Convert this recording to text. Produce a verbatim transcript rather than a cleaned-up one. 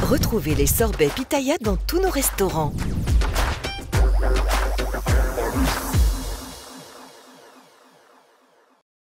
Retrouvez les sorbets pitaya dans tous nos restaurants.